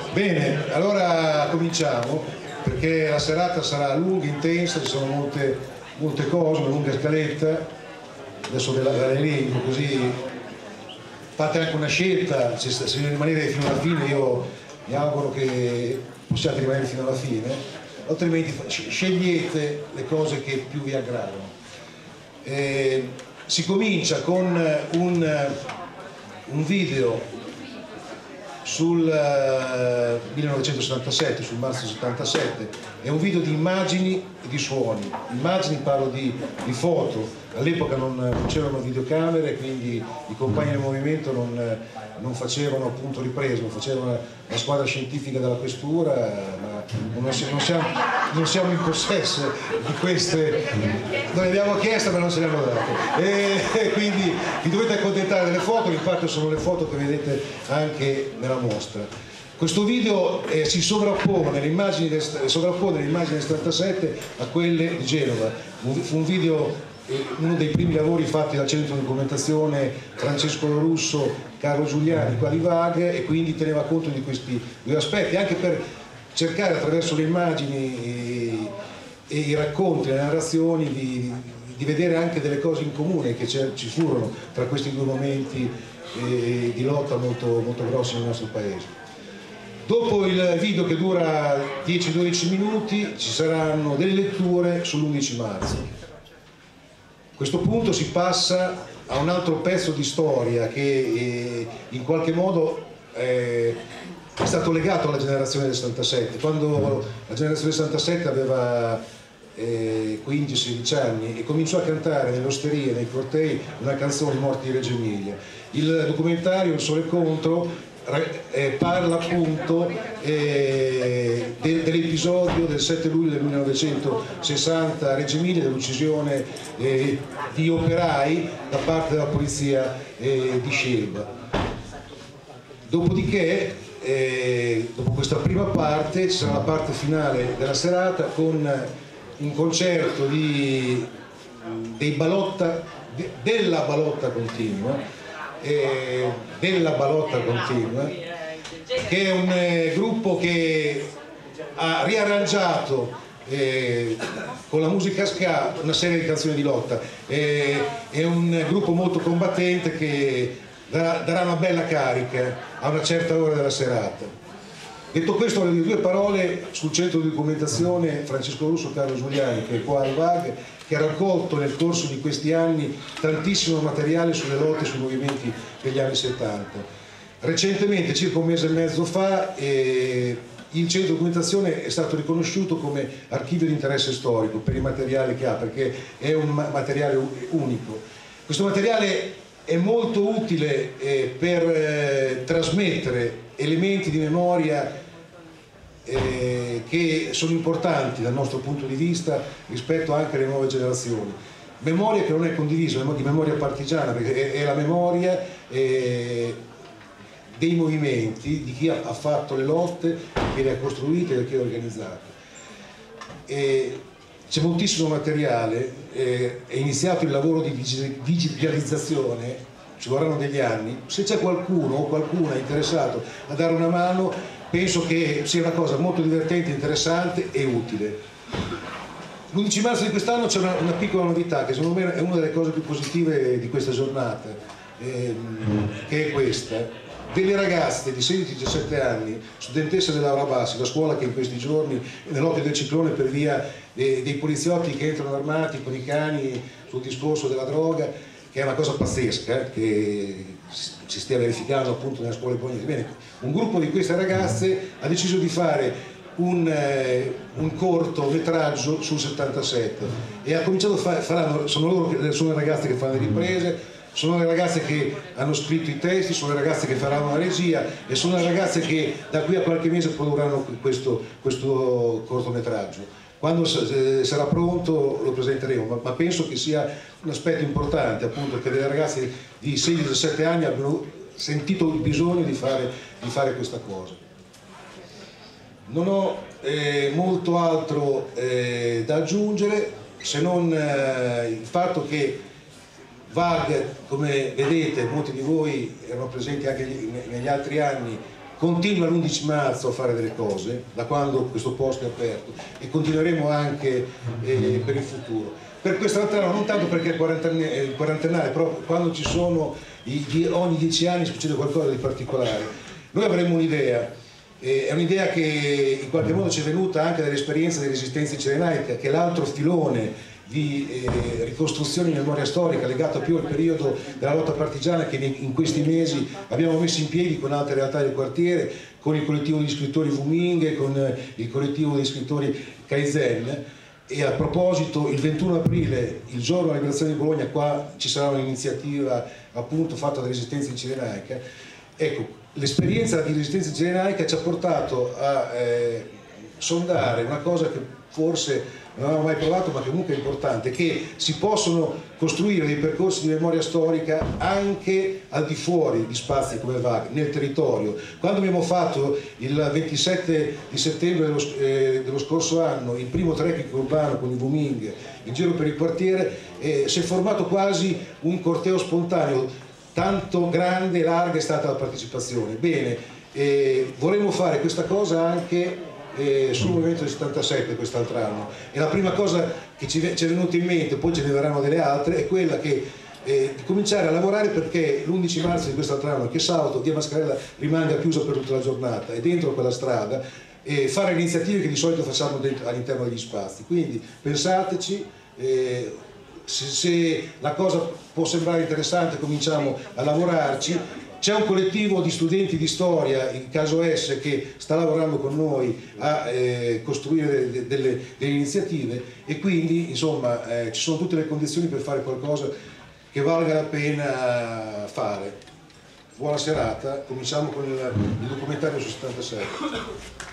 Bene, allora cominciamo, perché la serata sarà lunga, intensa, ci sono molte cose, una lunga scaletta, adesso ve la elenco, così fate anche una scelta, se rimanere fino alla fine io mi auguro che possiate rimanere fino alla fine, altrimenti scegliete le cose che più vi aggradano. Si comincia con un video sul 1977, sul marzo 77, è un video di immagini e di suoni. Immagini, parlo di foto, all'epoca non c'erano videocamere, quindi i compagni del movimento non facevano appunto riprese, non facevano la squadra scientifica della questura, ma non siamo in possesso di queste, noi le abbiamo chieste ma non ce le hanno date, e quindi vi dovete accontentare delle foto, in parte sono le foto che vedete anche nella mostra. Questo video si sovrappone le immagini del 77 a quelle di Genova. Fu un video, uno dei primi lavori fatti dal centro di documentazione Francesco Lorusso, Carlo Giuliani qua di VAG, e quindi teneva conto di questi due aspetti, anche per cercare attraverso le immagini e i racconti, le narrazioni di vedere anche delle cose in comune che ci furono tra questi due momenti di lotta molto, molto grossi nel nostro paese. Dopo il video, che dura 10-12 minuti, ci saranno delle letture sull'11 marzo. A questo punto si passa a un altro pezzo di storia che in qualche modo è stato legato alla generazione del 77. Quando la generazione del 77 aveva 15-16 anni e cominciò a cantare nelle osterie, nei cortei, una canzone, I morti di Reggio Emilia. Il documentario Il Sole Contro parla appunto dell'episodio del 7 luglio del 1960 a Reggio Emilia, dell'uccisione di operai da parte della polizia di Scelba. Dopodiché, dopo questa prima parte, ci sarà la parte finale della serata con un concerto della Balotta Continua, che è un gruppo che ha riarrangiato con la musica ska una serie di canzoni di lotta. È un gruppo molto combattente che darà una bella carica a una certa ora della serata. Detto questo, voglio dire due parole sul centro di documentazione Francesco Russo Carlo Giuliani, che è qua al VAG, che ha raccolto nel corso di questi anni tantissimo materiale sulle lotte e sui movimenti degli anni 70. Recentemente, circa un mese e mezzo fa, il centro di documentazione è stato riconosciuto come archivio di interesse storico per il materiale che ha, perché è un materiale unico. Questo materiale è molto utile per trasmettere elementi di memoria che sono importanti dal nostro punto di vista rispetto anche alle nuove generazioni. Memoria che non è condivisa, di memoria partigiana, perché è la memoria dei movimenti, di chi ha fatto le lotte, di chi le ha costruite e di chi le ha organizzate. C'è moltissimo materiale, è iniziato il lavoro di digitalizzazione, ci vorranno degli anni. Se c'è qualcuno o qualcuna interessato a dare una mano, penso che sia una cosa molto divertente, interessante e utile. L'11 marzo di quest'anno c'è una piccola novità, che secondo me è una delle cose più positive di questa giornata, che è questa. Delle ragazze di 16-17 anni, studentesse dell'Aura Bassi, la scuola che in questi giorni nell'occhio del ciclone per via dei poliziotti che entrano armati con i cani sul discorso della droga, che è una cosa pazzesca che si stia verificando appunto nelle scuole bolognesi. Bene, un gruppo di queste ragazze ha deciso di fare un cortometraggio sul 77 e ha cominciato sono le ragazze che fanno le riprese, sono le ragazze che hanno scritto i testi, sono le ragazze che faranno la regia e sono le ragazze che da qui a qualche mese produrranno questo cortometraggio. Quando sarà pronto lo presenteremo, ma penso che sia un aspetto importante, appunto, che delle ragazze di 16-17 anni abbiano sentito il bisogno di fare questa cosa. Non ho molto altro da aggiungere, se non il fatto che VAG, come vedete, molti di voi erano presenti anche negli altri anni, continua l'11 marzo a fare delle cose, da quando questo posto è aperto, e continueremo anche per il futuro. Per quest'altro anno, non tanto perché è il quarantennale, però quando ci sono ogni 10 anni succede qualcosa di particolare. Noi avremo un'idea, è un'idea che in qualche modo ci è venuta anche dall'esperienza di Resistenza Cirenaica, che è l'altro filone di ricostruzione in memoria storica legato più al periodo della lotta partigiana, che in questi mesi abbiamo messo in piedi con altre realtà del quartiere, con il collettivo di scrittori Wuming, con il collettivo di scrittori Kaizen. E a proposito, il 21 aprile, il giorno della liberazione di Bologna, qua ci sarà un'iniziativa appunto fatta da Resistenza Cirenaica. Ecco, l'esperienza di Resistenza Cirenaica ci ha portato a sondare una cosa che forse non avevamo mai provato, ma che comunque è importante, che si possono costruire dei percorsi di memoria storica anche al di fuori di spazi come VAG, nel territorio. Quando abbiamo fatto il 27 di settembre dello scorso anno il primo trekking urbano con i Wuming in giro per il quartiere, si è formato quasi un corteo spontaneo, tanto grande e larga è stata la partecipazione. Bene, vorremmo fare questa cosa anche sul movimento del 77 quest'altro anno, e la prima cosa che ci è venuta in mente, poi ce ne verranno delle altre, è quella che di cominciare a lavorare perché l'11 marzo di quest'altro anno, che sabato, via Mascarella rimanga chiusa per tutta la giornata, e dentro quella strada fare le iniziative che di solito facciamo all'interno degli spazi. Quindi pensateci, se la cosa può sembrare interessante cominciamo a lavorarci. C'è un collettivo di studenti di storia, il caso S, che sta lavorando con noi a costruire delle iniziative, e quindi insomma ci sono tutte le condizioni per fare qualcosa che valga la pena fare. Buona serata, cominciamo con il documentario su 77.